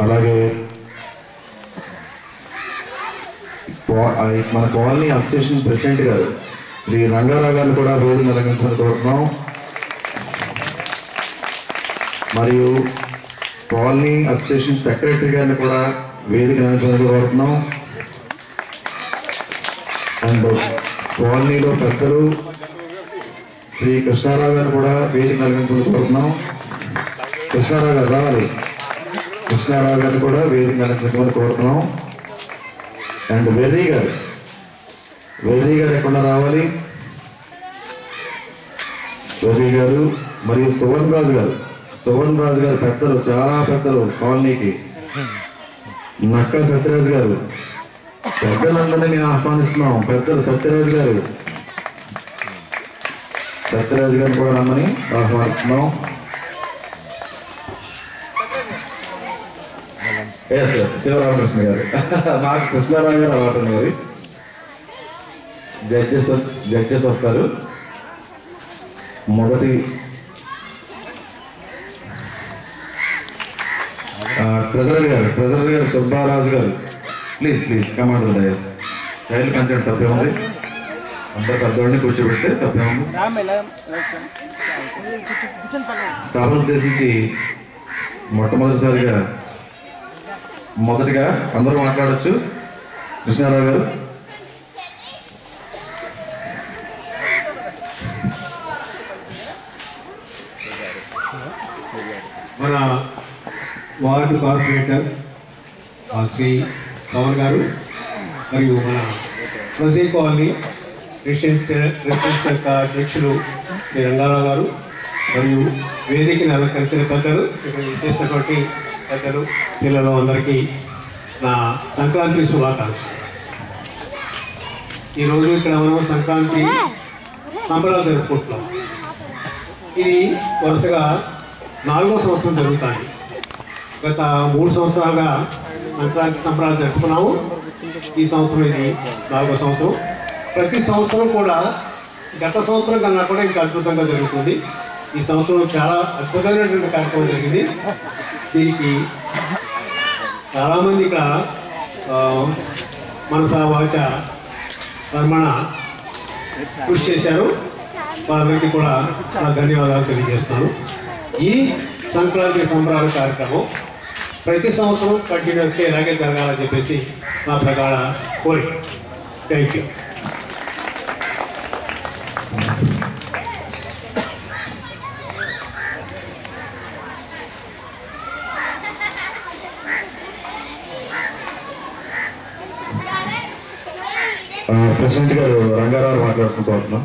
అలాగే మన colony association president గారు శ్రీ రంగారావు గారిని కూడా వేదిక అలంకరించాలని కోరుతున్నాం. మరియు కాలనీ అసోసియేషన్ సెక్రటరీ గారిని కూడా వేదిక అలంకరించాలని కోరుతున్నాం. అండ్ కాలనీలో పెద్దలు శ్రీ కృష్ణారావు గారిని కూడా వేదిక అలంకరించాలని కోరుతున్నాం. కృష్ణారావు గారు రావాలి. కృష్ణారావు గారిని కూడా వేదిక అలంకరించాలని కోరుతున్నాం. అండ్ వెర్రీ గారు ఎక్కడ రావాలి. వెర్రీ గారు మరియు సువర్ణ రాజు గారు పెద్దలు, చాలా పెద్దలు కాలనీకి. నక్క సత్యరాజు గారు పెద్దలందరినీ మేము ఆహ్వానిస్తున్నాం. పెద్దలు సత్యరాజు గారిని కూడా రమ్మని ఆహ్వానిస్తున్నాం. శివరామకృష్ణ గారు నాకు కృష్ణారావు గారు అలవాటు మరి జడ్జెస్ వస్తారు. మొదటి ట్రెజరర్ గారు సుబ్బారాజు గారు please come and dais. Child consent తప్పేముంది, అంత పెద్దవాడిని కూర్చోబెడితే తప్పేముంది. సభను ఉద్దేశించి మొదటిగా అందరూ మాట్లాడచ్చు. కృష్ణారావు గారు. మన వార్డు కార్పొరేటర్ శ్రీ పవన్ గారు మరియు మన ట్రెజరీ కాలనీ రెసిడెన్షియల్ అధ్యక్షులు శ్రీ రంగారావు గారు మరియు వేదికని అలంకరించిన పెద్దలు, ఇక్కడ చేసినటువంటి పెద్దలు, పిల్లలు అందరికీ నా సంక్రాంతి శుభాకాంక్షలు. ఈరోజు ఇక్కడ మనం సంక్రాంతి సంబరాలు జరుపుకుంటున్నాం. ఇది వరుసగా 4వ సంవత్సరం జరుగుతాయి. గత 3 సంవత్సరాలుగా సంక్రాంతి సంబరాలు జరుపుకున్నాము. ఈ సంవత్సరం ఇది 4వ సంవత్సరం. ప్రతి సంవత్సరం కూడా గత సంవత్సరం కన్నా కూడా ఇంకా అద్భుతంగా జరుగుతుంది. ఈ సంవత్సరం చాలా అద్భుతమైనటువంటి కార్యక్రమం జరిగింది. దీనికి చాలామంది ఇక్కడ మనసా వాచ కర్మణ కృషి చేశారు. వారందరికీ కూడా నా ధన్యవాదాలు తెలియజేస్తున్నాను. ఈ సంక్రాంతి సంబరాల కార్యక్రమం ప్రతి సంవత్సరం కంటిన్యూస్గా ఇలాగే జరగాలని చెప్పేసి నా ప్రగాఢ కోరిక. Thank you. ప్రెసిడెంట్ గారు రంగారావు మాట్లాడుతున్నాం.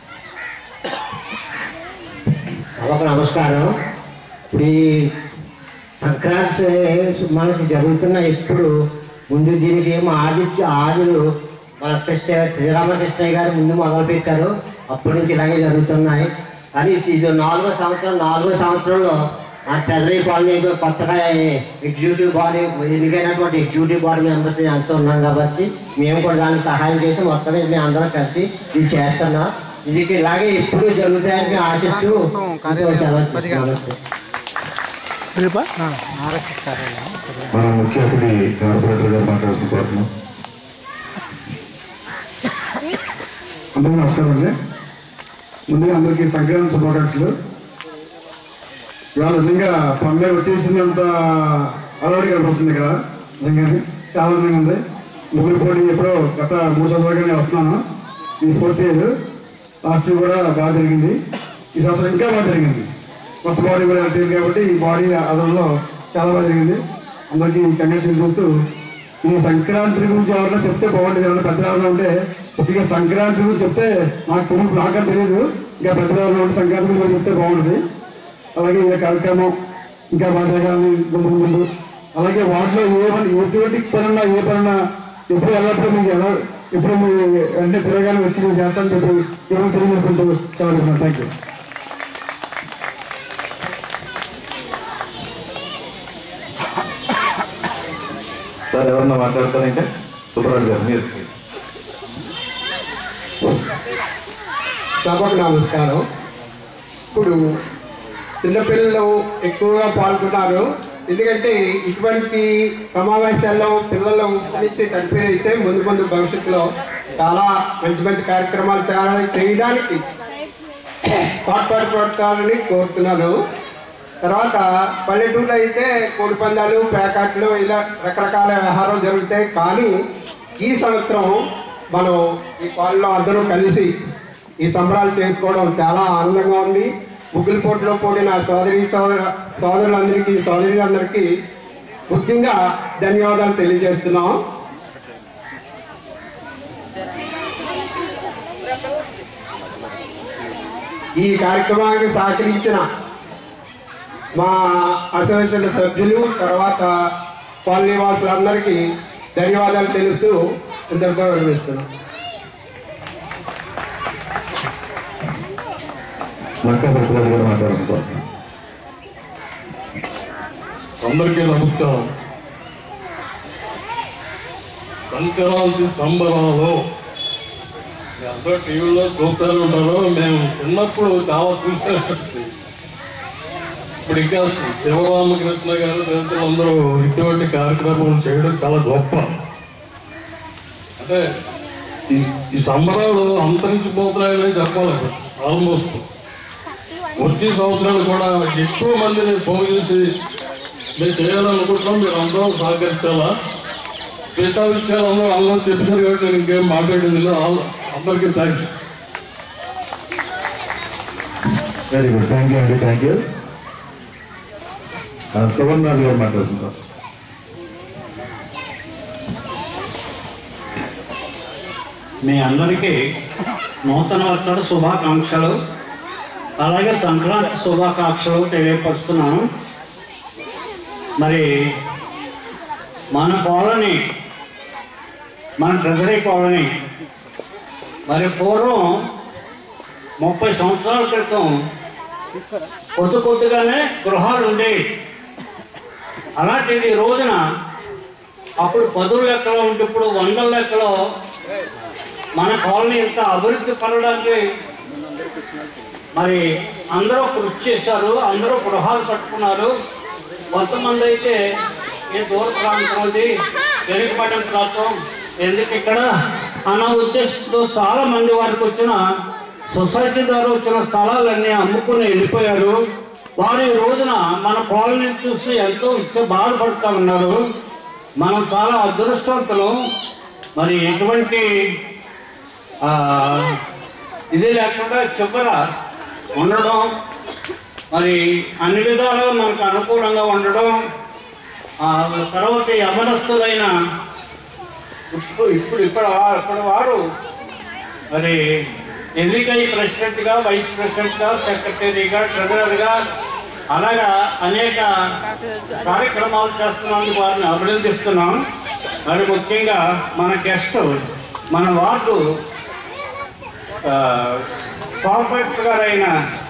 నమస్కారం. ఇప్పుడు ఈ సంక్రాంతి మనకి జరుగుతున్న ఇప్పుడు ముందు దీనికి ఏమో ఆదులు మన శ్రీరామకృష్ణయ్య గారు ముందు మొదలుపెట్టారు. అప్పటి నుంచి ఇలాగే జరుగుతున్నాయి. కానీ ఇది 4వ సంవత్సరంలో ఆ ట్రెజరీ కాలనీ కొత్తగా ఎగ్జిక్యూటివ్ బాడీ ఎన్నికైనటువంటి ఎగ్జిక్యూటివ్ బాడీ మెంబర్స్ ఎంతో ఉన్నాం కాబట్టి మేము కూడా దానికి సహాయం చేసి మొత్తం మీద మేము అందరం కలిసి ఇది చేస్తున్నాం. ఇది ఇలాగే ఎప్పుడు జరుగుతాయని మేము ఆశిస్తూ మన ముఖ్య అతిథి కార్పొరేటర్ గారు మాట్లాడుతున్నాం. అందరికీ నమస్కారం అండి. ముందుగా అందరికీ సంక్రాంతి శుభాకాంక్షలు. ఇవాళ నిజంగా పండుగ వచ్చేసినంత అలవాటు కనపడుతుంది ఇక్కడ. నిజంగా చాలా అందంగా ఉంది. ముగ్గురు పోటీ ఎప్పుడో గత 3 సంవత్సరాలుగానే వస్తున్నాను. ఇది 4th ఇయర్. లాస్ట్ కూడా బాగా జరిగింది. ఈ సంవత్సరం ఇంకా బాగా జరిగింది. కొత్త బాడీ కూడా వచ్చింది కాబట్టి ఈ బాడీ ఆధారంలో చాలా బాగా జరిగింది. అందరికీ కంగ్రాచులేషన్ చూస్తూ ఈ సంక్రాంతి గురించి ఎవరైనా చెప్తే బాగుంటుంది. ఏమైనా పెద్ద ఎవరైనా ఉంటే ముఖ్యంగా సంక్రాంతి గురించి చెప్తే నాకని తెలియదు. ఇంకా పెద్ద ఎవరైనా ఉంటే సంక్రాంతి గురించి చెప్తే బాగుంటుంది. అలాగే ఈ కార్యక్రమం ఇంకా బాగా జరగాలని ముందు అలాగే వాటిలో ఎటువంటి పనున్నా ఏ పనున్నా ఎప్పుడు వెళ్ళినప్పుడు మీకు ఎలా ఎప్పుడు మీ వెంటనే తిరగానే వచ్చి నేను చేస్తాను చెప్పి ఏమైనా తెలియజేసుకుంటూ చదువుతున్నాను. Thank you. సార్ ఎవరన్నా మాట్లాడతారంటే సుబ్రాజ్ గారు మీరు. సభకు నమస్కారం. ఇప్పుడు చిన్నపిల్లలు ఎక్కువగా పాల్గొన్నారు. ఎందుకంటే ఇటువంటి సమావేశాల్లో పిల్లలు నుంచి కలిపేదైతే ముందు ముందు భవిష్యత్తులో చాలా మంచి మంచి కార్యక్రమాలు చాలా చేయడానికి తోడ్పడుకోవాలని కోరుతున్నాను. తర్వాత పల్లెటూరులో అయితే కోడి పందాలు, ప్యాకెట్లు ఇలా రకరకాల వ్యవహారం జరుగుతాయి. కానీ ఈ సంవత్సరం మనం ఈ కాలంలో అందరూ కలిసి ఈ సంబరాలు చేసుకోవడం చాలా ఆనందంగా ఉంది. ముగ్గుల పోటీలో కూడిన సోదరులందరికీ ముఖ్యంగా ధన్యవాదాలు తెలియజేస్తున్నాం. ఈ కార్యక్రమానికి సహకరించిన మా అసోసియేషన్ సభ్యులు, తర్వాత కాలనీ వాసులందరికీ ధన్యవాదాలు తెలుపుతూ ఇంతటితో విరమిస్తున్నాం. అందరికీ నమస్కారం. సంక్రాంతి సంబరాలు అందరూ టీవీలో చూస్తూ ఉంటారు. మేము చిన్నప్పుడు చాలా చూసేది. ఇప్పుడు ఇంకా శివరామకృష్ణ గారు రైతులందరూ ఇటువంటి కార్యక్రమం చేయడం చాలా గొప్ప. అంటే ఈ సంబరాలు అంతరించిపోతున్నాయని చెప్పాలి. ఆల్మోస్ట్ వచ్చే సంవత్సరాలు కూడా ఎక్కువ మందిని ఫోన్ చేసి మేము చేయాలనుకుంటున్నాం, మీరు అందరూ సహకరించాలా. మిగతా విషయాలు అందరూ చెప్పారు కాబట్టి నేను ఇంకేం మాట్లాడేది లేదు. అందరికీ thanks. Very good, thank you అండి, థ్యాంక్ యూ. సువర్ణ రాజు గారు మాట్లాడుతున్నారు. మీ అందరికీ నూతన వర్షాల శుభాకాంక్షలు, అలాగే సంక్రాంతి శుభాకాంక్షలు తెలియపరుస్తున్నాను. మరి మన కాలనీ, మన ట్రెజరీ కాలనీ మరి పూర్వం 30 సంవత్సరాల క్రితం కొద్దిగానే గృహాలు ఉండేవి. అలాంటిది రోజున అప్పుడు 10 లెక్కలో ఉంటే ఇప్పుడు 100 లెక్కలో మన కాలనీ ఇంత అభివృద్ధి పడడానికి మరి అందరూ కృషి చేశారు. అందరూ గృహాలు కట్టుకున్నారు. కొంతమంది అయితే ఏ దూర ప్రాంతం అది వెనుకబడిన ప్రాంతం ఎందుకు ఇక్కడ అన్న ఉద్దేశంతో చాలా మంది వారికి వచ్చిన సొసైటీ ద్వారా వచ్చిన స్థలాలన్నీ అమ్ముకుని వెళ్ళిపోయారు. వారు ఈ రోజున మన కాలనీ చూసి ఎంతో బాధపడుతూ ఉన్నారు. మనం చాలా అదృష్టవంతులు. మరి ఎటువంటి ఇది లేకుండా చివర ఉండడం, మరి అన్ని విధాలుగా మనకు అనుకూలంగా ఉండడం, తర్వాత అమరస్తులైన ఇప్పుడు వారు మరి ఎన్నికై ప్రెసిడెంట్గా, వైస్ ప్రెసిడెంట్గా, సెక్రటరీగా, ట్రెజరర్గా అలాగా అనేక కార్యక్రమాలు చేస్తున్నందుకు వారిని అభినందిస్తున్నాం. మరి ముఖ్యంగా మన గెస్ట్, మన వార్డు కార్పొరేటర్ గారైన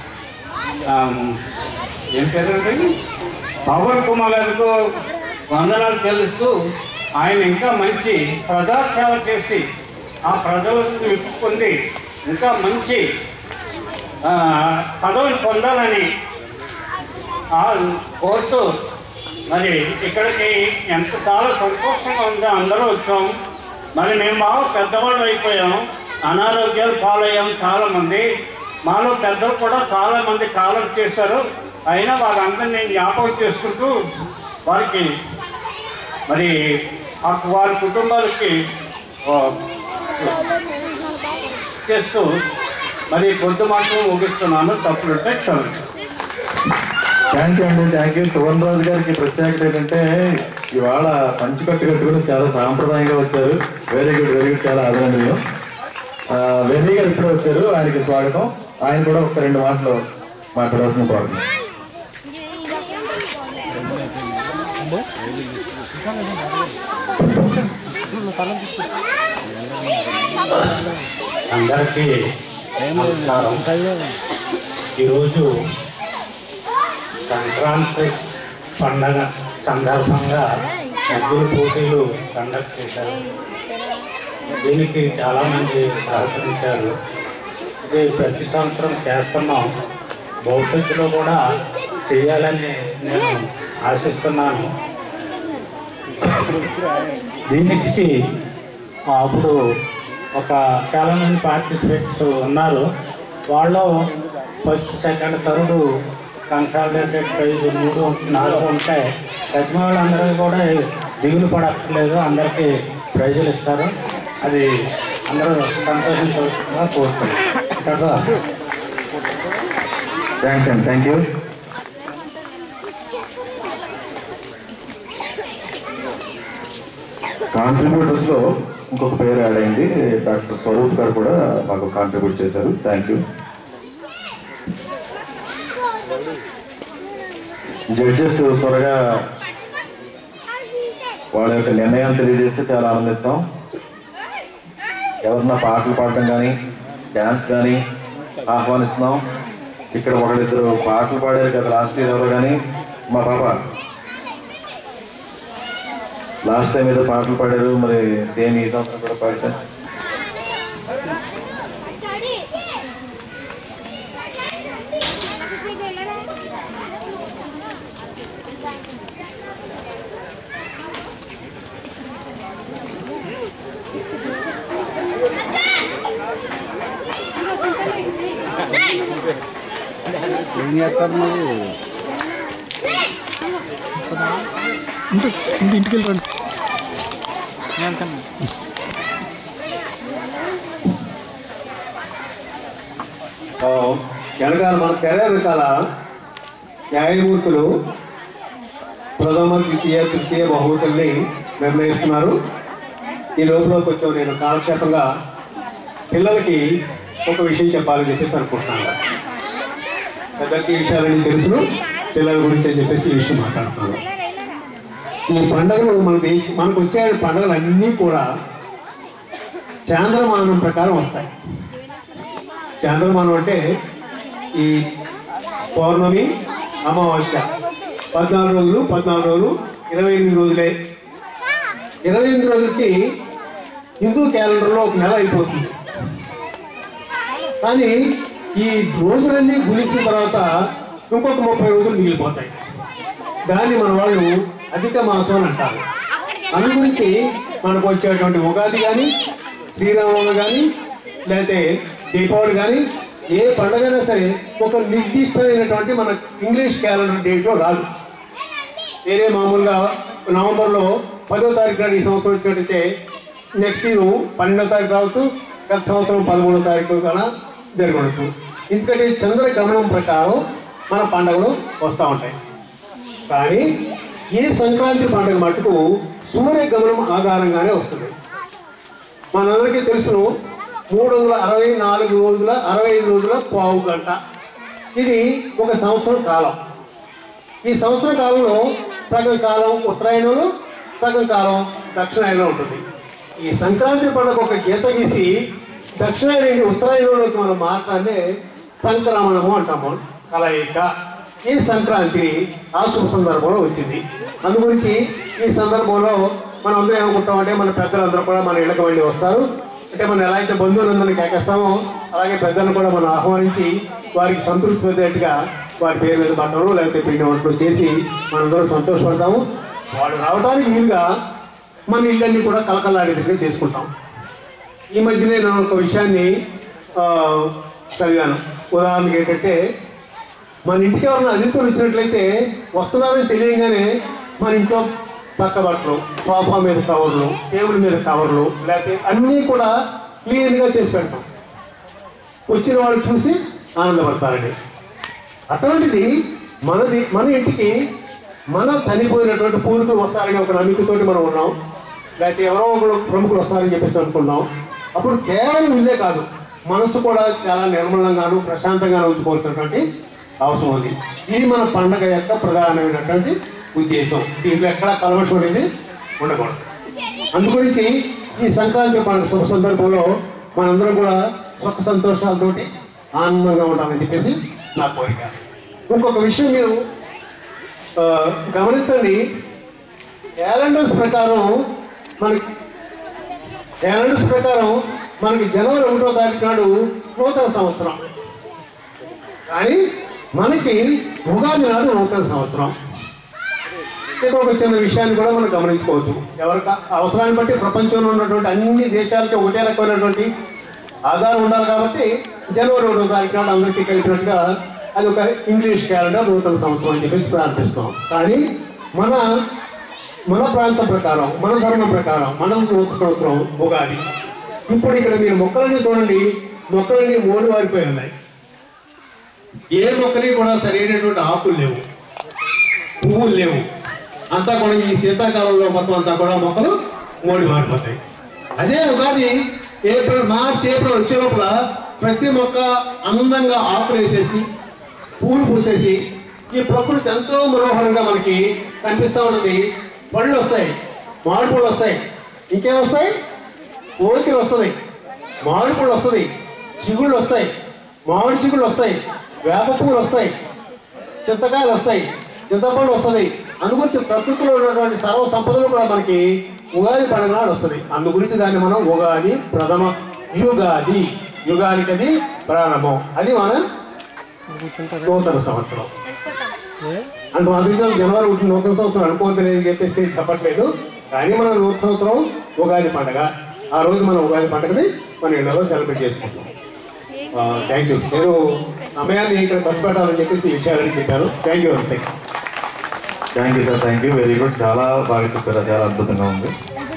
ఏం పేరు పవన్ కుమార్ గారికి వందనాలు తెలుస్తూ ఆయన ఇంకా మంచి ప్రజాసేవ చేసి ఆ ప్రజలను విప్పుకుంది ఇంకా మంచి పదవిని పొందాలని కోరుతూ మరి ఇక్కడికి ఎంత చాలా సంతోషంగా ఉందో అందరూ వచ్చాం. మరి మేము బాగా పెద్దవాళ్ళు అయిపోయాం, అనారోగ్యాలు పాలయ్యాం చాలామంది. మాలో పెద్దలు కూడా చాలామంది కాలం చేశారు. అయినా వారందరినీ జ్ఞాపకం చేసుకుంటూ వారికి మరి వారి కుటుంబాలకి చేస్తూ మరి కొద్ది మాటలు ముగిస్తున్నాను. తప్పులుంటే క్షమించండి. థ్యాంక్ యూ అండి, థ్యాంక్ యూ. సువర్ణ రాజు గారికి ప్రత్యేకత ఏంటంటే ఇవాళ పంచుకట్టు కట్టుకుని చాలా సాంప్రదాయంగా వచ్చారు. వెరీ గుడ్, వెరీ గుడ్, చాలా అభినందనలు. వెర్రీ గారు ఇప్పుడే వచ్చారు, ఆయనకి స్వాగతం. ఆయన కూడా ఒక 2 మాటలు మాట్లాడాల్సిన కోరుతున్నాం. అందరికీ నమస్కారం. ఈరోజు సంక్రాంతి పండగ సందర్భంగా ముగ్గుల పోటీలు కండక్ట్ చేశారు. దీనికి చాలామంది సహకరించారు. ఇది ప్రతి సంవత్సరం చేస్తున్నాం, భవిష్యత్తులో కూడా చేయాలని నేను ఆశిస్తున్నాను. దీనికి అప్పుడు ఒక చాలా మంది పార్టిసిపేట్స్ ఉన్నారు. వాళ్ళు first, second, third consolidated prize 3, 4 ఉంటాయి. తగ్గిన వాళ్ళందరూ కూడా దిగులు పడక్కర్లేదు, అందరికీ ప్రైజులు ఇస్తారు. అది అందరూ సంతోషించవలసిందిగా కోరుతున్నాను. థ్యాంక్స్ అండి, థ్యాంక్ యూ. కాంట్రిబ్యూటర్స్లో ఇంకొక పేరు యాడ్ అయింది. డాక్టర్ స్వరూప్ గారు కూడా మాకు కాంట్రిబ్యూట్ చేశారు. Thank you. జడ్జెస్ త్వరగా వాళ్ళ యొక్క నిర్ణయాలు తెలియజేస్తే చాలా ఆనందిస్తాం. ఎవరన్నా పాటలు పాడటం కానీ డ్యాన్స్ కానీ ఆహ్వానిస్తున్నాం. ఇక్కడ ఒకళ్ళిద్దరు పాటలు పాడారు కదా లాస్ట్ ఇయర్ ఎవరు కానీ, మా పాప లాస్ట్ టైం ఏదో పాటలు పాడారు, మరి సేమ్ ఈ సంవత్సరం కూడా పాడతారు. ఇంటికి వెళ్ళండి. వెనకాల మన తెర వెనకాల న్యాయమూర్తులు ప్రథమ, ద్వితీయ, తృతీయ బహుమతుల్ని నిర్ణయిస్తున్నారు. ఈ లోపల కొంచెం నేను కాలక్షేపంగా పిల్లలకి ఒక విషయం చెప్పాలని చెప్పేసి అనుకుంటున్నాను. పెద్దలకి ఈ విషయాలన్నీ తెలుసును, పిల్లల గురించి అని చెప్పేసి ఈ విషయం మాట్లాడుతున్నాను. ఈ పండుగలు మనకు వచ్చే పండుగలు అన్నీ కూడా చాంద్రమానం ప్రకారం వస్తాయి. చాంద్రమానం అంటే ఈ పౌర్ణమి, అమావాస్య 14 రోజులు, 28 రోజులే. 28 రోజులకి హిందూ క్యాలెండర్లో ఒక నెల అయిపోతుంది. కానీ ఈ రోజులన్నీ గుణించిన తర్వాత ఇంకొక 30 రోజులు మిగిలిపోతాయి. దాన్ని మన వాళ్ళు అధిక మాసం అని అంటారు. అందు గురించి మనకు వచ్చేటువంటి ఉగాది కానీ, శ్రీరామనవమి కానీ, లేకపోతే దీపావళి కానీ, ఏ పండుగైనా సరే ఒక నిర్దిష్టమైనటువంటి మన ఇంగ్లీష్ క్యాలెండర్ డేట్లో రాదు. వేరే మామూలుగా నవంబర్లో 10వ తారీఖు నాడు ఈ సంవత్సరం వచ్చినట్టయితే నెక్స్ట్ ఇయర్ 12వ తారీఖు రావచ్చు, గత సంవత్సరం 13వ తారీఖు కన్నా జరగవచ్చు. ఎందుకంటే చంద్ర గమనం ప్రకారం మన పండుగలు వస్తూ ఉంటాయి. కానీ ఈ సంక్రాంతి పండుగ మటుకు సూర్య గమనం ఆధారంగానే వస్తుంది. మనందరికీ తెలుసును, 364 రోజుల 65 రోజుల పావు గంట. ఇది ఒక సంవత్సరం కాలం. ఈ సంవత్సర కాలంలో సగం కాలం ఉత్తరాయణంలో, సగం కాలం దక్షిణాయనంలో ఉంటుంది. ఈ సంక్రాంతి పండుగ ఒక గీత గీసి దక్షిణాయన ఉత్తరాయణంలోకి మనం మాట్లాడే సంక్రమణము అంటాము, కలయిక. ఈ సంక్రాంతి ఆ శుభ సందర్భంలో వచ్చింది. అందు గురించి ఈ సందర్భంలో మనం అందరూ ఏమనుకుంటామంటే మన పెద్దలందరూ కూడా మన ఇళ్ళకి వెళ్ళి వస్తారు. అంటే మనం ఎలా అయితే బంధువులందరినీ కేకేస్తామో అలాగే పెద్దలను కూడా మనం ఆహ్వానించి వారికి సంతృప్తి పొందేట్టుగా వారి పేరు మీద బట్టలు లేకపోతే పిండి వంటలు చేసి మనందరూ సంతోషపడతాము. వాళ్ళు రావడానికి వీలుగా మన ఇళ్ళన్నీ కూడా కలకలాడేట్టుగా చేసుకుంటాం. ఈ మధ్యనే నేను ఒక విషయాన్ని చదివాను. ఉదాహరణకి ఏంటంటే, మన ఇంటికి ఎవరైనా అతిథులు వచ్చినట్లయితే వస్తున్నారని తెలియగానే మన ఇంట్లో పక్క బట్టలు, సోఫా మీద కవర్లు, టేబుల్ మీద కవర్లు, లేకపోతే అన్నీ కూడా క్లీన్గా చేసి పెడతాం. వచ్చిన వాళ్ళు చూసి ఆనందపడతారండి. అటువంటిది మన ఇంటికి మన చనిపోయినటువంటి పూర్వీకులు వస్తారని ఒక నమ్మికతోటి మనం ఉన్నాం, లేకపోతే ఎవరో ఒకరు ప్రముఖులు వస్తారని చెప్పేసి అనుకున్నాం. అప్పుడు కేవలం ఇల్లే కాదు, మనసు కూడా చాలా నిర్మలంగాను ప్రశాంతంగాను ఉంచుకోవాల్సినటువంటి అవసరం ఉంది. ఇది మన పండగ యొక్క ప్రధానమైనటువంటి ఉద్దేశం. దీంట్లో ఎక్కడా కలవసం అనేది ఉండకూడదు. అందుగురించి ఈ సంక్రాంతి పండుగ శుభ సందర్భంలో మనందరం కూడా సుఖ సంతోషాలతోటి ఆనందంగా ఉండాలని చెప్పేసి నా కోరిక. ఇంకొక విషయం మీరు గమనించండి, క్యాలెండర్స్ ప్రకారం మనకి జనవరి 1వ తారీఖు నాడు నూతన సంవత్సరం, కానీ మనకి ఉగాది నాడు నూతన సంవత్సరం. ఒక చిన్న విషయాన్ని కూడా మనం గమనించుకోవచ్చు. ఎవరికి అవసరాన్ని బట్టి ప్రపంచంలో ఉన్నటువంటి అన్ని దేశాలకి ఒకటే రకమైనటువంటి ఆధారం ఉండాలి కాబట్టి జనవరి 1వ తారీఖు నాడు అందరికీ కలిపినట్టుగా అది ఒక ఇంగ్లీష్ క్యాలెండర్ నూతన సంవత్సరం అని చెప్పేసి ప్రారంభిస్తాం. కానీ మన ప్రాంతం ప్రకారం, మన ధర్మం ప్రకారం మన నూతన సంవత్సరం ఉగాది. ఇప్పుడు ఇక్కడ మీరు మొక్కలన్నీ చూడండి, మొక్కలన్నీ మోడి వారిపోయి ఉన్నాయి. ఏ మొక్కని కూడా సరైనటువంటి ఆకులు లేవు, పువ్వులు లేవు. అంతా కూడా ఈ శీతాకాలంలో మొత్తం అంతా కూడా మొక్కలు మోడి మారిపోతాయి. అదే ఉగాది మార్చి ఏప్రిల్ వచ్చే లోపల ప్రతి మొక్క అందంగా ఆకులు వేసేసి పూలు పూసేసి ఈ ప్రకృతి ఎంతో మనోహరంగా మనకి కనిపిస్తూ ఉంటుంది. పళ్ళు వస్తాయి, మామిడి పళ్ళు వస్తాయి, ఇంకేం వస్తాయి, ఓలికలు వస్తుంది, మామిడి పళ్ళు వస్తుంది, చిగుళ్ళు వస్తాయి, మామిడి చిగుళ్ళు వస్తాయి, వేప పువ్వులు వస్తాయి, చింతకాయలు వస్తాయి, చింతపండు వస్తుంది. అందుగురించి ప్రకృతిలో ఉన్నటువంటి సర్వ సంపదలు కూడా మనకి ఉగాది పండుగ నాడు వస్తుంది. అందు గురించి దాన్ని మనం ఉగాది ప్రథమ యుగాది, యుగానికి అది ప్రారంభం, అది మన నూతన సంవత్సరం. అంత అందుకే జనవరి 1 నూతన సంవత్సరం అనుకోవద్దని చెప్పేసి చెప్పట్లేదు. కానీ మన నూతన సంవత్సరం ఉగాది పండుగ. ఆ రోజు మనం ఉగాది పండుగని మన ఇళ్ళలో సెలబ్రేట్ చేసుకుంటాం. Thank you. నేను సమయాన్ని ఇక్కడ ఖర్చు పెట్టాలని చెప్పేసి ఈ విషయాలని చెప్పాను. Thank you sir. Thank you sir, thank you, very good. చాలా బాగా చెప్పారు, చాలా అద్భుతంగా ఉంది.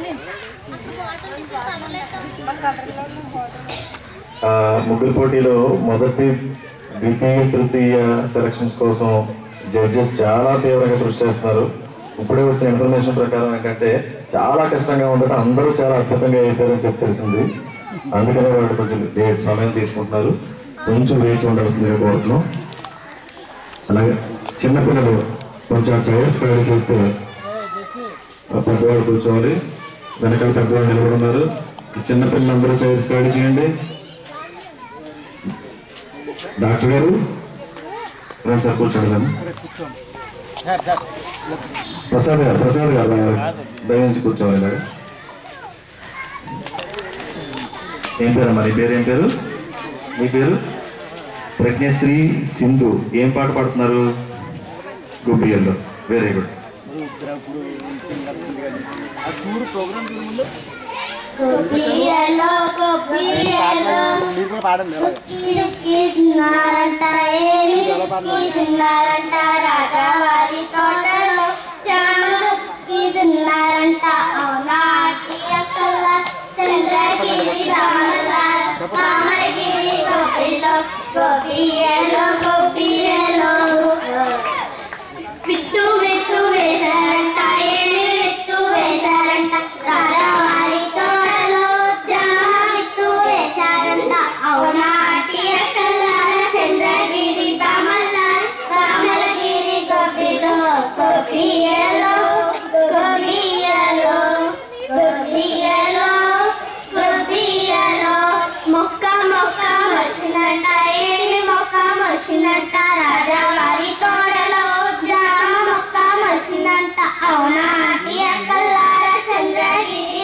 ముగ్గురు పోటీలో మొదటి, ద్వితీయ, తృతీయ సెలక్షన్స్ కోసం జడ్జెస్ చాలా తీవ్రంగా కృషి చేస్తున్నారు. ఇప్పుడే వచ్చిన ఇన్ఫర్మేషన్ ప్రకారం ఏంటంటే చాలా కష్టంగా ఉందట. అందరూ చాలా అద్భుతంగా వేశారని చెప్పి తెలిసింది. అందుకనే వాళ్ళు కొంచెం సమయం తీసుకుంటున్నారు. కొంచెం వేచి ఉండాల్సిందిగా కోరుతున్నాం. అలాగే చిన్నపిల్లలు కొంచెం చైర్స్ ఖాళీ చేస్తే పెద్దవాళ్ళు కూర్చోవాలి. వెనకాల పెద్దవాళ్ళు నిలబడున్నారు. చిన్నపిల్లలందరూ చైర్స్ ఖాళీ చేయండి. డాక్టర్ గారు రండి సార్, కూర్చోండి. ప్రసాద్ గారు దయించి కూర్చోవాలి. ఇలాగా ఏం పేరమ్మా నీ పేరు? ఏం పేరు మీ పేరు? ప్రజ్ఞశ్రీ సింధు. ఏం పాట పాడుతున్నారు? గుబ్బియల్లో. Very good. రాజావారి తోటలో చంద్రగిరి రామగిరి గోపిలో గోపియలో గోపియలో విత్తు విత్తు వేశారంట, ఏమి విత్తు వేశారంట, రాజావారి తోటలో జామ విత్తు వేశారంట. అవునాటి అక్కలార చంద్రగిరి రామగిరి గోపిలో గోపియలో గోపియలో గోపియలో గోపియలో మొక్క మొక్క వచ్చినంట, ఏమి మొక్క వచ్చినంట, రాజావారి తోటలో జామ మొక్క వచ్చినంట. అవునాటి అక్కలార చంద్రగిరి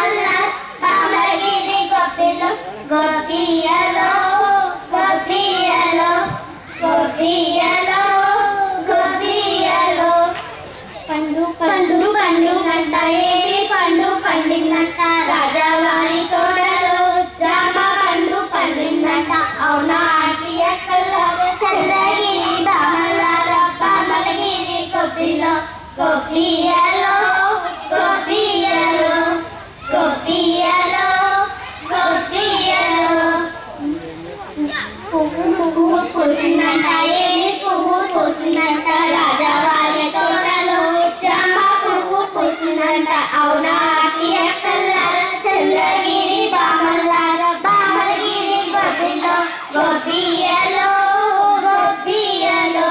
రామగిరి గోపిలో గోపియలో గోపియలో గోపియలో గోపియలో పండు పండు పండునంట, ఏమి పండు పండిందంట, రాజావారి తోటలో జామ పండు పండిందంట. అవునాటి అక్కలార చంద్రగిరి రామగిరి గోపిలో గోపియలో గోపియలో గోపియలో గోపియలో పువ్వు పువ్వు పూసిందంట, ఏమి పువ్వు పూసిందంట, రాజావారి తోటలో జామ పువ్వు పూసిందంట. అవునాటి అక్కలార చంద్రగిరి రామగిరి గోపిలో గోపియలో గోపియలో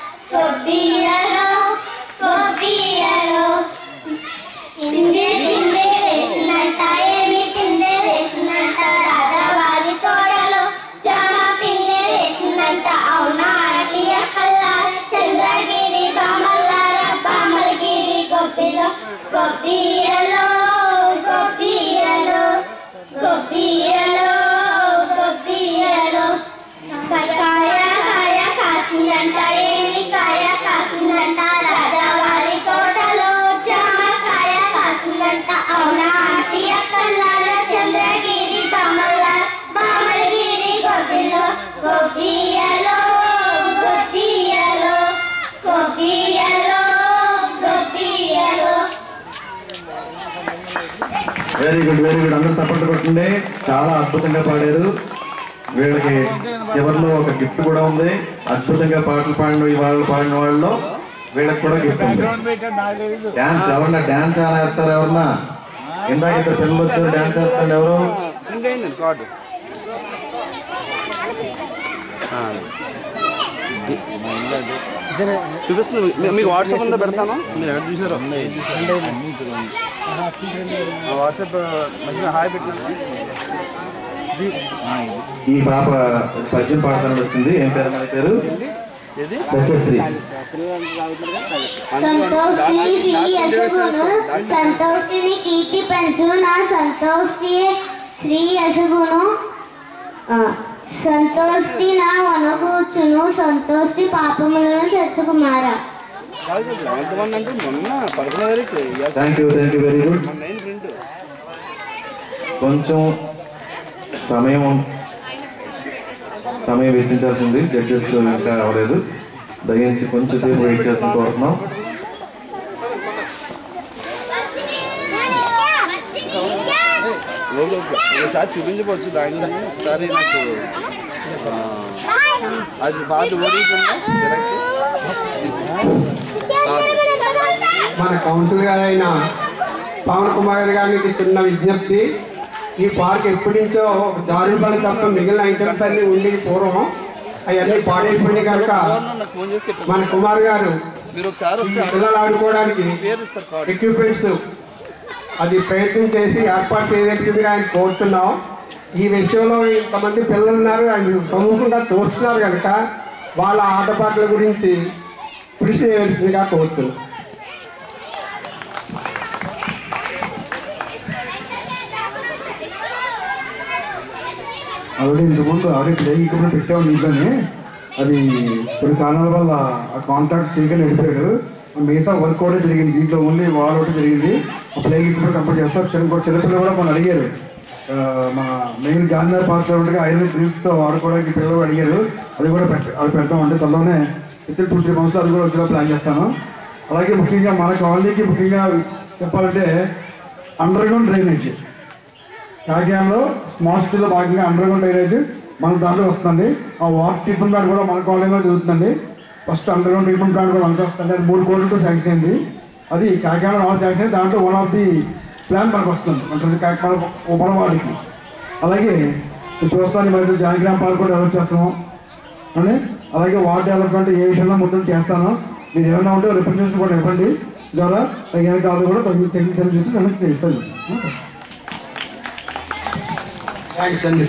గోపియలో గోపియలో పిందె పిందె వేసినంట, ఏమి పిందె వేసినంట, రాజావారి తోటలో జామ పిందె వేసినంట. అవునాటి అక్కలార చంద్రగిరి రామగిరి గోపిలో గోపియలో గోపియలో గోపియలో గోపియలో కాయ కాయ కాసిందంట, ఏమి కాయ కాసిందంట, రాజావారి తోటలో వెరీ గుడ్ అందరూ తప్పట్టు కొట్టండి. చాలా అద్భుతంగా పాడారు. వీళ్ళకి చివరిలో ఒక గిఫ్ట్ కూడా ఉంది. అద్భుతంగా పాటలు పాడిన వాళ్ళలో వీళ్ళకి కూడా గిఫ్ట్ ఉంది. డాన్స్ ఎవరన్నా డాన్స్ వేస్తారు? ఎవరన్నా ఇందాక ఇద్దరు పిల్లలు వచ్చారు డాన్స్ వేస్తారు. ఎవరు? చూపిస్తుంది మీకు వాట్సాప్ ఉందా పెడతాను. మీరు ఎక్కడ చూసారో వాట్సాప్ మంచిగా హాయ్ పెట్టిన. ఈ పాప పద్యం పాడతానికి వచ్చింది. ఏం పేరు? మన పేరు సత్యశ్రీ. సంతోషిని కీర్తి పెంచు నా సంతోషి శ్రీ యశగును సంతోషి నా వనగూర్చును సంతోషి పాపములను తెచ్చుకుమార. Thank you very good. కొంచెం సమయం వెచ్చించాల్సింది. జడ్జెస్ ఇంకా అవ్వలేదు. దయించి కొంచెం సేపు వెయిట్ చేస్తూ కోరుతున్నాం. చూపించవచ్చు దాని ఒకసారి నాకు అది బాగా మన కౌన్సిల్ గారైన పవన్ కుమార్ గారికి చిన్న విజ్ఞప్తి. ఈ పార్క్ ఎప్పటి నుంచో జారుబడి తప్ప మిగిలిన ఐటమ్స్ అన్ని ఉండి పూర్వం అవన్నీ పాడైపోయినాయి కనుక మన కుమార్ గారు పిల్లలు ఆడుకోవడానికి ఎక్విప్మెంట్స్ అది ప్రయత్నం చేసి ఏర్పాటు చేయవలసిందిగా ఆయన కోరుతున్నాం. ఈ విషయంలో ఇంతమంది పిల్లలు ఉన్నారు, ఆయన సమూహంగా చూస్తున్నారు కనుక వాళ్ళ ఆటపాటల గురించి కృషి చేయవలసిందిగా కోరుతున్నాం. ఇంతకుముందు ప్లేయింగ్ ఎక్విప్మెంట్ పెట్టాము ఇంట్లోనే. అది కొన్ని కారణాల వల్ల ఆ కాంట్రాక్ట్ చేయగానే వెళ్ళిపోయాడు. మిగతా వర్క్ కూడా జరిగింది. దీంట్లో ఓన్లీ వాల్ ఒకటి జరిగింది. ఆ ప్లేయింగ్ ఎక్విప్మెంట్ కంప్లీట్ చేస్తారు. చిన్నపిల్లలు కూడా మనం అడిగారు. మన మెయిన్ గాంధీ పార్క్లో ఉండగా ఐరన్ డ్రిల్స్తో ఆడుకోవడానికి పిల్లలు కూడా అడిగారు. అది కూడా అవి పెడతామంటే త్వరలోనే విత్ 2-3 మంత్స్లో అది కూడా వచ్చేలా ప్లాన్ చేస్తాను. అలాగే ముఖ్యంగా మన కాలనీకి ముఖ్యంగా చెప్పాలంటే అండర్ గ్రౌండ్ డ్రైనేజ్ కాకినాడలో స్మార్ట్ సిటీలో భాగంగా అండర్ గ్రౌండ్ డ్రైనేజ్ మన దాంట్లో వస్తుంది. ఆ వాటర్ ట్రీట్మెంట్ ప్లాంట్ కూడా మన కాలనీలో జరుగుతుంది. First underground treatment plant కూడా మనకి వస్తుంది. అది 3 కోట్లతో శాంక్షన్ అయింది. అది కాకినాడ వాళ్ళు శాంక్షన్ అయింది. దాంట్లో వన్ ఆఫ్ ది ప్లాన్ మనకు వస్తుంది మన వాడికి. అలాగే చూస్తాను మధ్య జానగ్రామ్ పార్క్ కూడా డెవలప్ చేస్తున్నాం అని. అలాగే వార్డ్ డెవలప్మెంట్ ఏ విషయంలో మొత్తం చేస్తాను. మీరు ఏమైనా ఉంటే రిప్రజెంటేషన్ కూడా ఇవ్వండి. ద్వారా తగిన కాదు కూడా తగిన సర్వీసెస్ వెనక్కి ఇస్తాను. థ్యాంక్స్ అండి.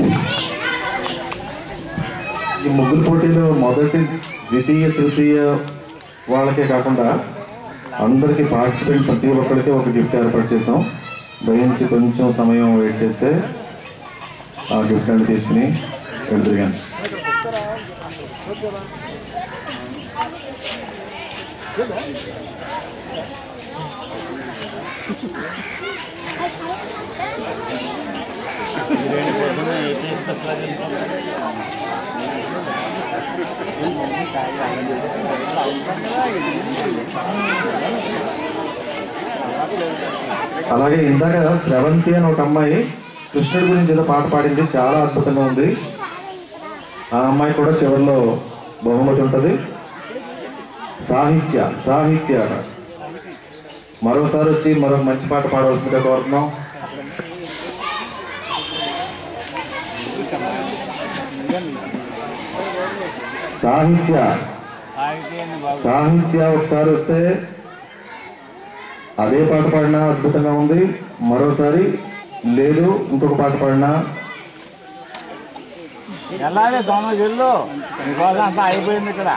ఈ ముగ్గురు పోటీలో మొదటి, ద్వితీయ, తృతీయ వాళ్ళకే కాకుండా అందరికీ పార్టిసిపెంట్ ప్రతి ఒక్కరికి ఒక గిఫ్ట్ ఏర్పాటు చేసాం. దయించి కొంచెం సమయం వెయిట్ చేస్తే ఆ గిఫ్ట్ అని తీసుకుని వెళ్తురిగాను. అలాగే ఇందాక శ్రవంతి అని ఒక అమ్మాయి కృష్ణుడి గురించి ఏదో పాట పాడింది. చాలా అద్భుతంగా ఉంది. ఆ అమ్మాయి కూడా చివరిలో బహుమతి ఉంటుంది. సాహిత్య అట. మరోసారి వచ్చి మరొక మంచి పాట పాడవలసిందిగా కోరుతున్నాం. సాహిత్య ఒకసారి వస్తే అదే పాట పాడినా అద్భుతంగా ఉంది. మరోసారి లేదు ఇంకొక పాట పాడినా ఎలాగే దొంగలు మీకోసం అంతా అయిపోయింది ఇక్కడ.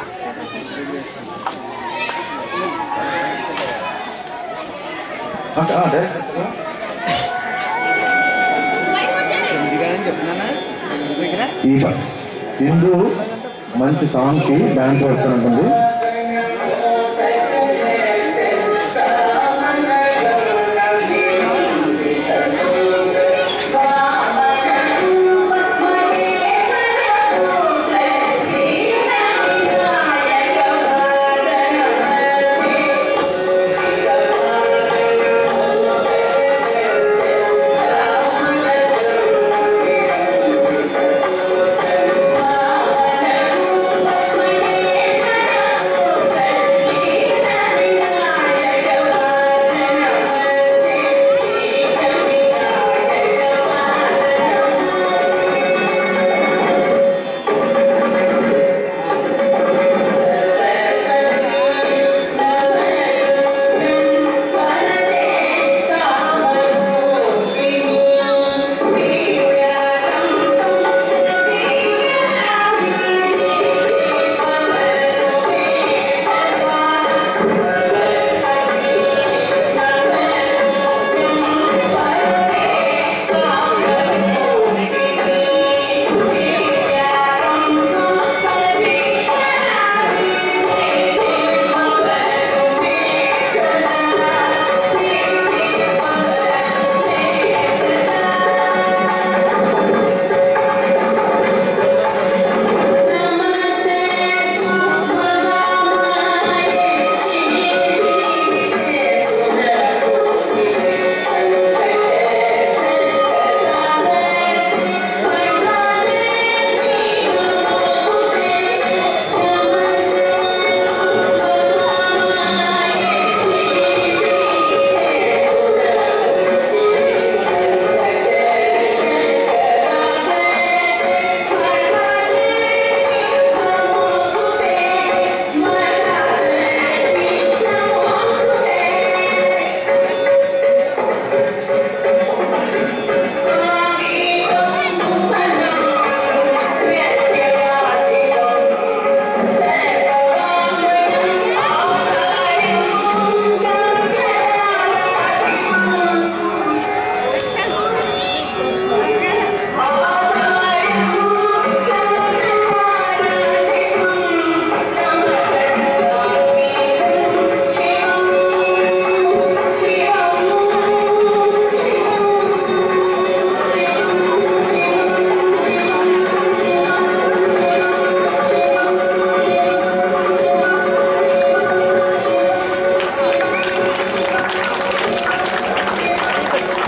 ఈ సింధు మంచి సాంగ్కి డాన్స్ వేస్తానంటుంది.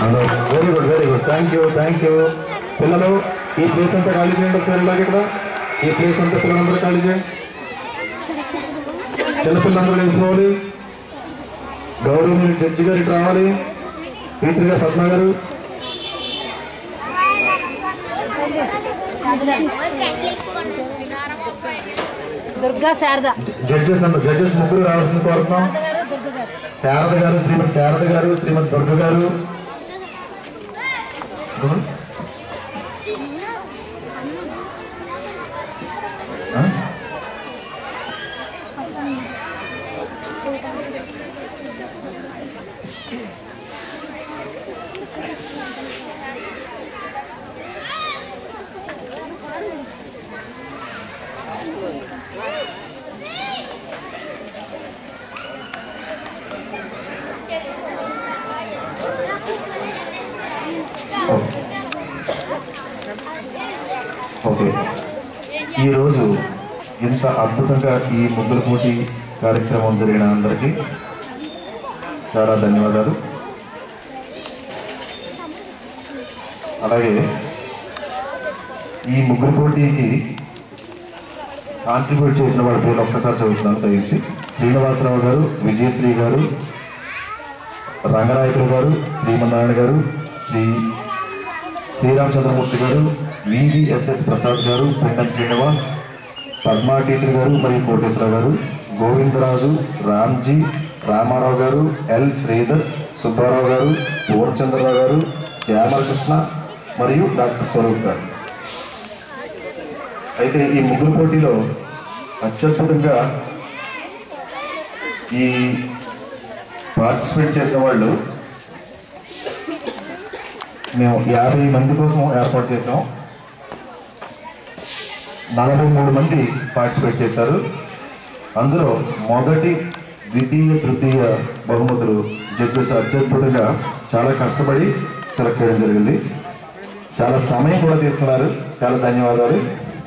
Very good very good, thank you. పిల్లలు ఈ ప్లేస్ అంతా ఖాళీ చేయండి ఒకసారి. ఇలాగ ఇక్కడ ఈ ప్లేస్ అంతా పిల్లలందరూ ఖాళీ చేయండి. చిన్నపిల్లలందరూ వేసుకోవాలి. గౌరవనీయ జడ్జి గారికి రావాలి. టీచర్ గారు పద్మ గారు. దుర్గా శారద జడ్జెస్ ముగ్గురు రావాల్సింది కోరుతున్నాం. శారద గారు, శ్రీమతి శారద గారు, శ్రీమతి దుర్గ గారు. ఓకే, ఈరోజు ఇంత అద్భుతంగా ఈ ముగ్గుల పోటీ కార్యక్రమం జరిగిన అందరికీ చాలా ధన్యవాదాలు. అలాగే ఈ ముగ్గుల పోటీకి కాంట్రిబ్యూట్ చేసిన వాళ్ళ పేర్లు ఒక్కసారి చదువుతున్నాను దయించి. శ్రీనివాసరావు గారు, విజయశ్రీ గారు, రంగనాయకులు గారు, శ్రీమన్నారాయణ గారు, శ్రీరామచంద్రమూర్తి గారు, వివిఎస్ఎస్ ప్రసాద్ గారు, పిండం శ్రీనివాస్, పద్మా టీచర్ గారు మరియు కోటేశ్వరరావు గారు, గోవిందరాజు, రామ్జీ, రామారావు గారు, ఎల్ శ్రీధర్, సుబ్బారావు గారు, పూర్ణచంద్రరావు గారు, శ్యామలకృష్ణ మరియు డాక్టర్ స్వరూప్ గారు. అయితే ఈ ముగ్గురు పోటీలో అత్యద్భుతంగా ఈ పార్టిసిపేట్ చేసిన వాళ్ళు మేము 50 మంది కోసం ఏర్పాటు చేసాం. 43 మంది పార్టిసిపేట్ చేశారు. అందులో మొదటి, ద్వితీయ, తృతీయ బహుమతులు జడ్జెస్ అత్యద్భుతంగా చాలా కష్టపడి సెలెక్ట్ చేయడం జరిగింది. చాలా సమయం కూడా తీసుకున్నారు. చాలా ధన్యవాదాలు.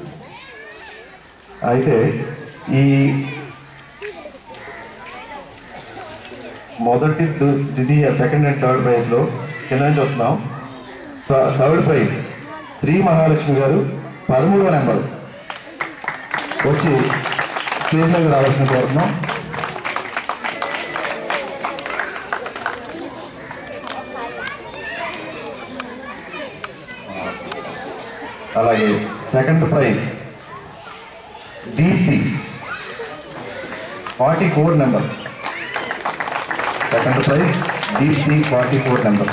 అయితే ఈ మొదటి, ద్వితీయ, సెకండ్ అండ్ థర్డ్ ప్రైజ్లో కింద నుంచి వస్తున్నాం. థర్డ్ ప్రైజ్ శ్రీ మహాలక్ష్మి గారు 13వ నెంబర్ వచ్చి స్టేజ్ మీద రావాల్సిన కోరుతున్నాం. అలాగే second prize Deepti 44 number. Second prize Deepti 44 number.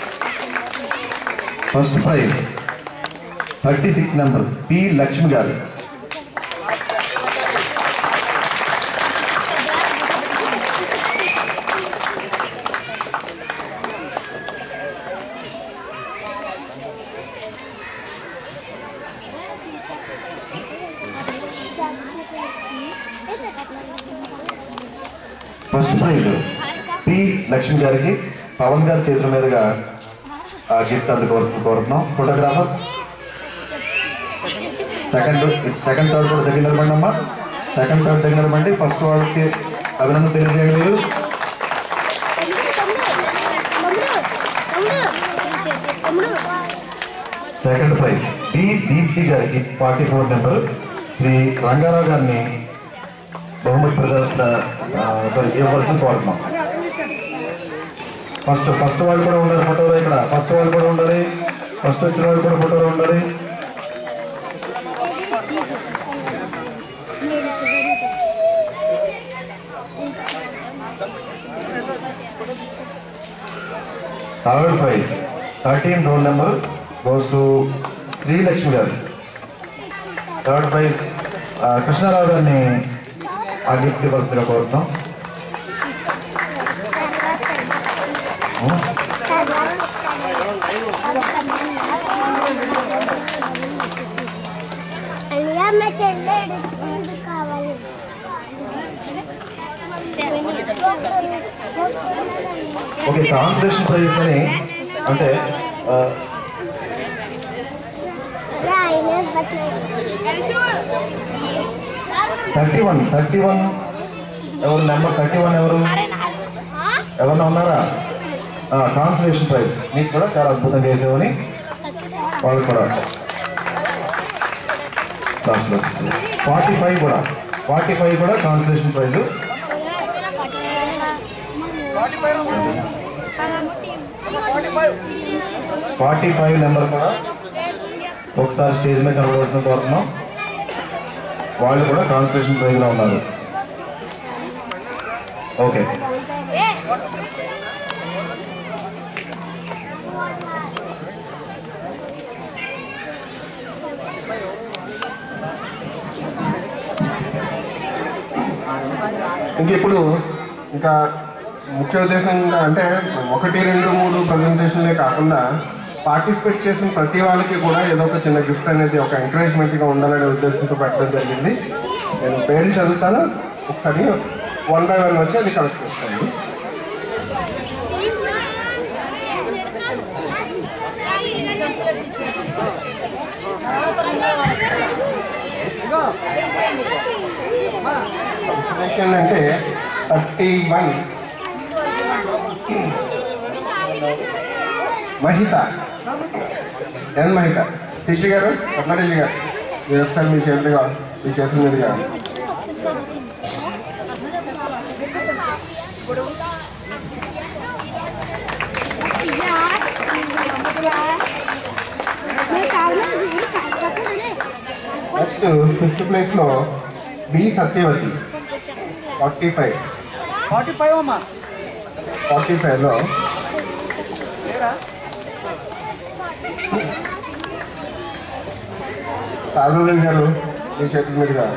First prize 36 number P Lakshmi గారు. ఫస్ట్ ప్రైజ్ పి లక్ష్మి గారికి పవన్ గారి చేతుల మీదుగా ఆ గిఫ్ట్ అందుకోవాల్సింది కోరుతున్నాం. ఫోటోగ్రాఫర్స్ సెకండ్ థర్డ్ కూడా దగ్గర నిలబండి అమ్మా. సెకండ్ థర్డ్ దగ్గర నిలబండి. ఫస్ట్ వాళ్ళకి అభినందన తెలియజేయండి మీరు. సెకండ్ ప్రైజ్ డి దీప్తి గారికి 44 నెంబర్ శ్రీ రంగారావు గారిని బహుమతి ఇవ్వవలసింది కోరుతున్నాం. ఫస్ట్ వాళ్ళు కూడా ఉండాలి ఫోటోలో. ఇక్కడ ఫస్ట్ వాళ్ళు కూడా ఉండాలి. ఫస్ట్ వచ్చిన వాళ్ళు కూడా ఫోటోలో ఉండాలి. Third prize 13 roll number goes to Sreelakshmi గారు. థర్డ్ ప్రైజ్ కృష్ణారావు గారిని ఆ గిఫ్ట్ ఇవ్వాల్సిందిగా కోరుతాం. ఓకే, కాన్సలేషన్ ప్రైజ్ అని అంటే 31 ఎవరు నెంబర్ 31 ఎవరు? ఎవరన్నా ఉన్నారా? ట్రాన్స్లేషన్ ప్రైజ్ మీకు కూడా చాలా అద్భుతంగా చేసామని వాళ్ళు కూడా 45 కూడా ట్రాన్స్లేషన్ ప్రైజ్. 45 నెంబర్ కూడా ఒకసారి స్టేజ్ మీద కనబడాల్సిన కోరుతున్నాం. వాళ్ళు కూడా ట్రాన్స్లేషన్ ప్రైజ్లో ఉన్నారు. ఓకే, ఇంకెప్పుడు ఇంకా ముఖ్య ఉద్దేశం అంటే 1, 2, 3 ప్రజెంటేషన్లే కాకుండా పార్టిసిపేట్ చేసిన ప్రతి వాళ్ళకి కూడా ఏదో ఒక చిన్న గిఫ్ట్ అనేది ఒక ఎంకరేజ్మెంట్గా ఉండాలనే ఉద్దేశంతో పెట్టడం జరిగింది. నేను పేర్లు చదువుతాను, ఒకసారి 1 by 1 వచ్చి అది కలెక్ట్ చేసుకోండి. అంటే 31 మహిత మహిత టీచర్ గారు, టీచర్ గారు మీరు ఒకసారి మీ చేతుల మీదుగా నెక్స్ట్ 5th ప్లేస్లో బి సత్యవతి 45లో సాధువు గారు మీ చేతుల మీదుగా.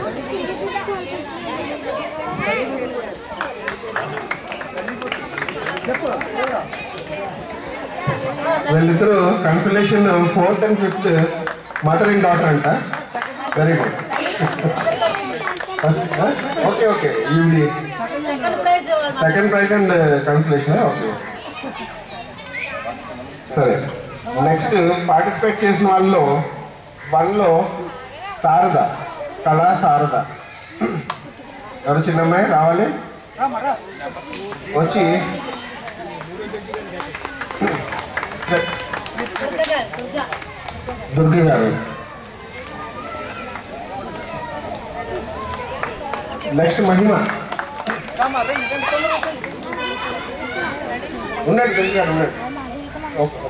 వీళ్ళిద్దరూ consolation 4th and 5th mother and daughter అంట. Very good. ఫస్ట్ ఓకే ఇవి second prize and consolation. Okay సరే, నెక్స్ట్ పార్టిసిపేట్ చేసిన వాళ్ళలో 1లో శారద, కళా శారద. ఎవరు చిన్నమ్మాయి రావాలి వచ్చి దుర్గ గారు. నెక్స్ట్ మహిమ ఉన్నాడు, దుర్గ గారు ఉన్నాడు. Okay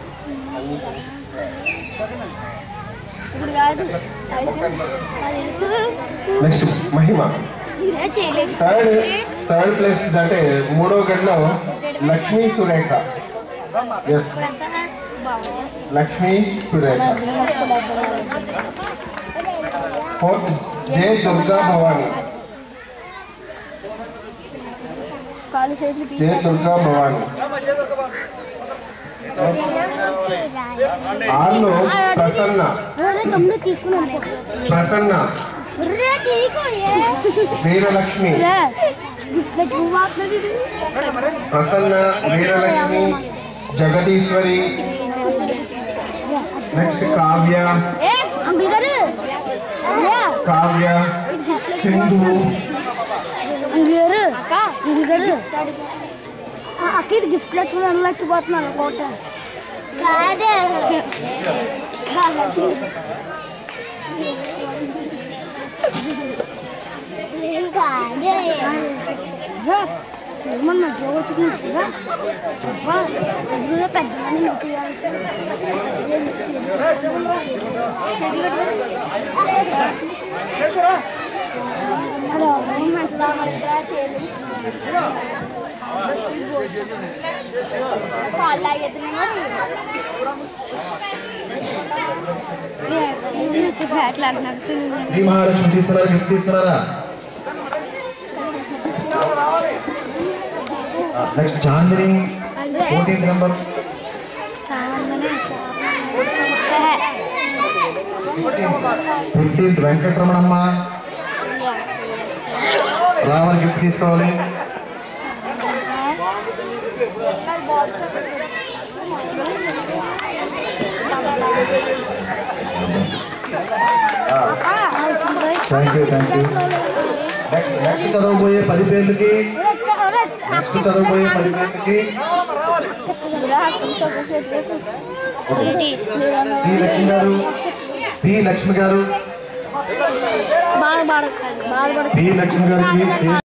next Mahima. Third place అంటే 3వ గడిలో Lakshmi Surekha. Yes, Lakshmi Surekha. 4th J Durga Bhavani. J Durga Bhavani. 6లో ప్రసన్న. ప్రసన్న వీరలక్ష్మి. ప్రసన్న వీరలక్ష్మి జగదీశ్వరి. నెక్స్ట్ కావ్య. కావ్య సింధు. అక్కడ గిఫ్ట్లు వెళ్ళలేకపోతున్నాను కోట. ఏమన్నా జోచుకుంటుందా పెద్ద శ్రీ మహాలక్ష్మి తీసుకున్నారా? గిఫ్ట్ తీసుకున్నారా? Next Chandini 14th number. 15th Venkataramanamma. రావాలి గిఫ్ట్ తీసుకోవాలి. Thank you. నెక్స్ట్ చదవబోయే 10 పేర్లకి పి లక్ష్మి గారు